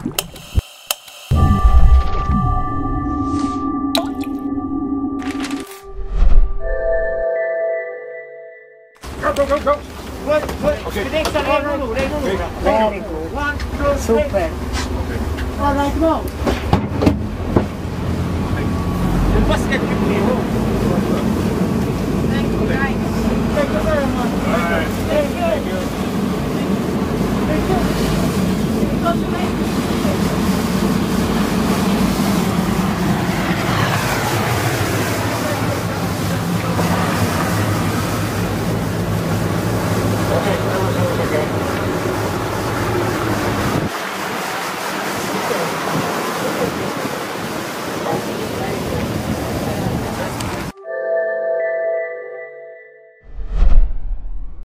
Go. Okay. Very good. 1, 2, super. All right, go. Il basket più vivo. Thank you, guys. Thank you very much. Thank you.